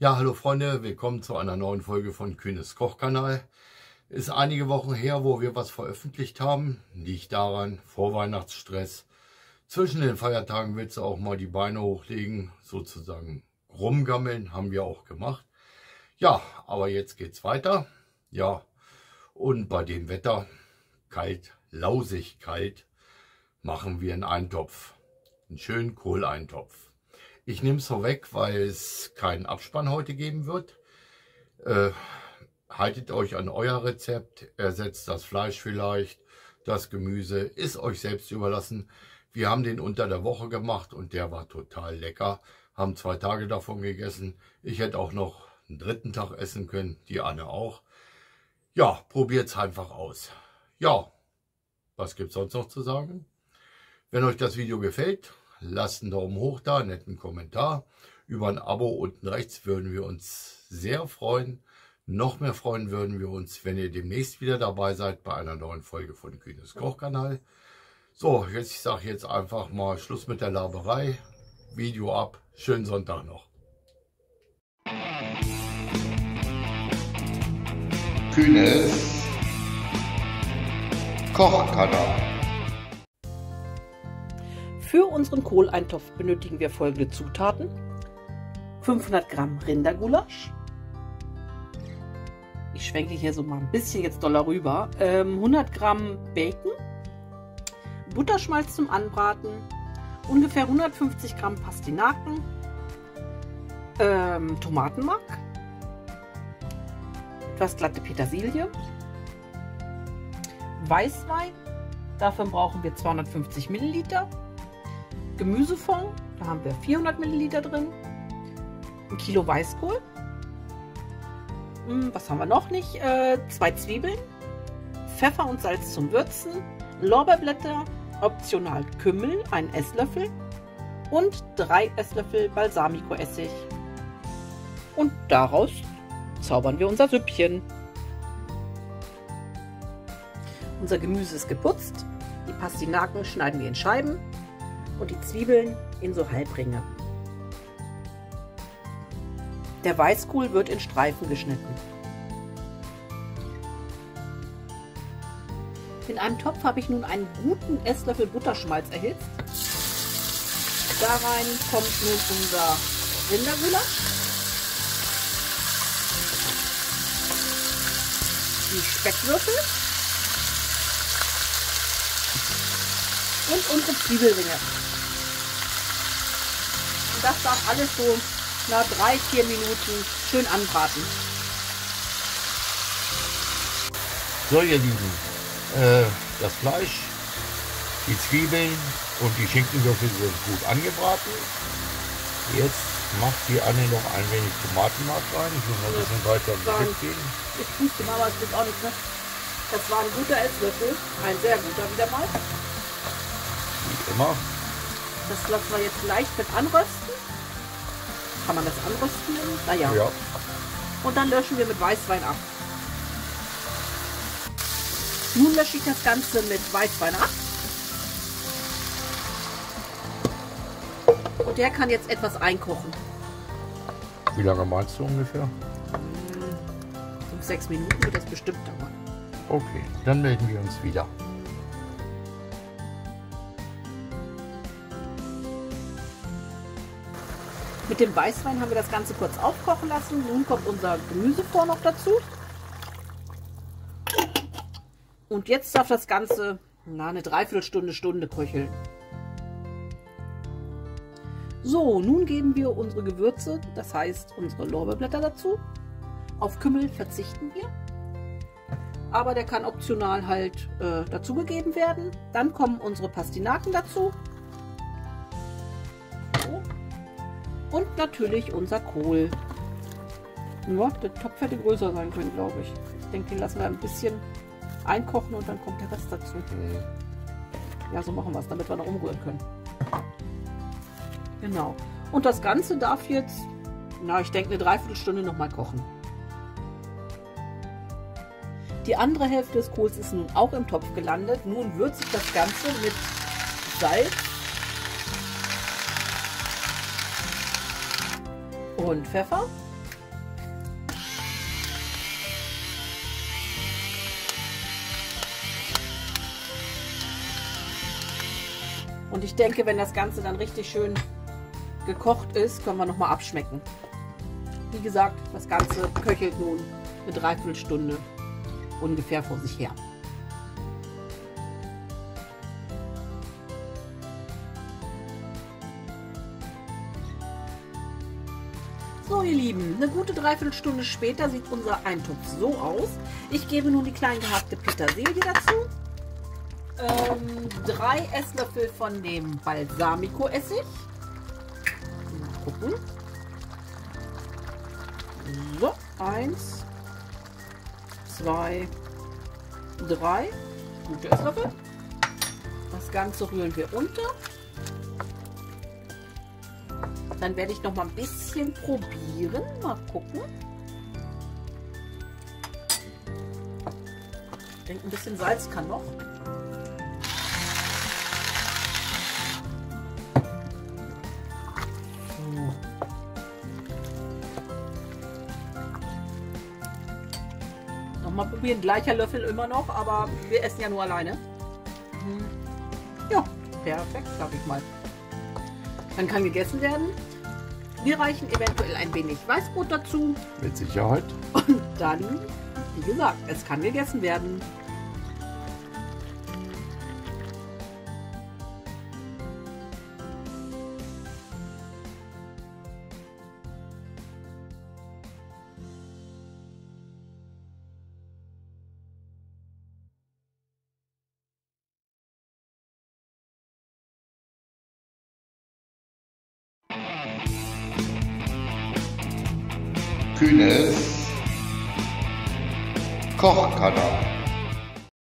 Ja, hallo Freunde, willkommen zu einer neuen Folge von Kühnes Kochkanal. Ist einige Wochen her, wo wir was veröffentlicht haben. Liegt daran, Vorweihnachtsstress. Zwischen den Feiertagen willst du auch mal die Beine hochlegen, sozusagen rumgammeln, haben wir auch gemacht. Ja, aber jetzt geht's weiter. Ja, und bei dem Wetter, kalt, lausig kalt, machen wir einen Eintopf. Einen schönen Kohleintopf. Ich nehme es vorweg, weil es keinen Abspann heute geben wird. Haltet euch an euer Rezept, ersetzt das Fleisch vielleicht, das Gemüse, ist euch selbst überlassen. Wir haben den unter der Woche gemacht und der war total lecker. Haben 2 Tage davon gegessen. Ich hätte auch noch einen 3. Tag essen können, die Anne auch. Ja, probiert es einfach aus. Ja, was gibt es sonst noch zu sagen? Wenn euch das Video gefällt, lasst einen Daumen hoch da, einen netten Kommentar. Über ein Abo unten rechts würden wir uns sehr freuen. Noch mehr freuen würden wir uns, wenn ihr demnächst wieder dabei seid bei einer neuen Folge von Kühnes Kochkanal. So, ich sage jetzt einfach mal Schluss mit der Laberei. Video ab. Schönen Sonntag noch. Kühnes Kochkanal. Für unseren Kohleintopf benötigen wir folgende Zutaten: 500 Gramm Rindergulasch. Ich schwenke hier so mal ein bisschen jetzt doller rüber. 100 Gramm Bacon, Butterschmalz zum Anbraten, ungefähr 150 Gramm Pastinaken, Tomatenmark, etwas glatte Petersilie, Weißwein, davon brauchen wir 250 Milliliter, Gemüsefond, da haben wir 400 Milliliter drin, 1 Kilo Weißkohl, was haben wir noch nicht, 2 Zwiebeln, Pfeffer und Salz zum Würzen, Lorbeerblätter, optional Kümmel, 1 Esslöffel und 3 Esslöffel Balsamico-Essig. Und daraus zaubern wir unser Süppchen. Unser Gemüse ist geputzt, die Pastinaken schneiden wir in Scheiben und die Zwiebeln in so Halbringe. Der Weißkohl wird in Streifen geschnitten. In einem Topf habe ich nun einen guten Esslöffel Butterschmalz erhitzt. Da rein kommt nun unser Rindergulasch, die Speckwürfel und unsere Zwiebelringe. Und das darf alles so nach 3-4 Minuten schön anbraten. So ihr Lieben, das Fleisch, die Zwiebeln und die Schinkenwürfel sind gut angebraten. Jetzt macht die Anne noch ein wenig Tomatenmark rein. Ich muss mal ein bisschen weiter mitgehen. Ich puste mal, aber es wird auch nicht, ne? Das war ein guter Esslöffel, ein sehr guter wieder mal. Wie immer. Das lassen wir jetzt leicht mit anrösten. Kann man das anrösten? Naja. Ja. Und dann löschen wir mit Weißwein ab. Nun lösche ich das Ganze mit Weißwein ab. Und der kann jetzt etwas einkochen. Wie lange meinst du ungefähr? 5-6 Minuten wird das bestimmt dauern. Okay, dann melden wir uns wieder. Mit dem Weißwein haben wir das Ganze kurz aufkochen lassen. Nun kommt unser Gemüsefond noch dazu. Und jetzt darf das Ganze eine Dreiviertelstunde köcheln. So, nun geben wir unsere Gewürze, das heißt unsere Lorbeerblätter dazu. Auf Kümmel verzichten wir, aber der kann optional halt dazugegeben werden. Dann kommen unsere Pastinaken dazu. So. Und natürlich unser Kohl. Ja, der Topf hätte größer sein können, glaube ich. Ich denke, den lassen wir ein bisschen einkochen und dann kommt der Rest dazu. Ja, so machen wir es, damit wir noch umrühren können. Genau. Und das Ganze darf jetzt, na, ich denke, eine Dreiviertelstunde noch mal kochen. Die andere Hälfte des Kohls ist nun auch im Topf gelandet. Nun würze ich das Ganze mit Salz und Pfeffer Und ich denke, wenn das Ganze dann richtig schön gekocht ist, können wir nochmal abschmecken. Wie gesagt, das Ganze köchelt nun eine Dreiviertelstunde ungefähr vor sich her. So, ihr Lieben, eine gute Dreiviertelstunde später sieht unser Eintopf so aus. Ich gebe nun die klein gehackte Petersilie dazu. 3 Esslöffel von dem Balsamico-Essig. Mal gucken. So, 1, 2, 3. Gute Esslöffel. Das Ganze rühren wir unter. Dann werde ich noch mal ein bisschen probieren. Mal gucken. Ich denke, ein bisschen Salz kann noch. So. Nochmal probieren. Gleicher Löffel immer noch, aber wir essen ja nur alleine. Ja, perfekt, sag ich mal. Dann kann gegessen werden. Wir reichen eventuell ein wenig Weißbrot dazu. Mit Sicherheit. Und dann, wie gesagt, es kann gegessen werden. Kühnes Kochkanal.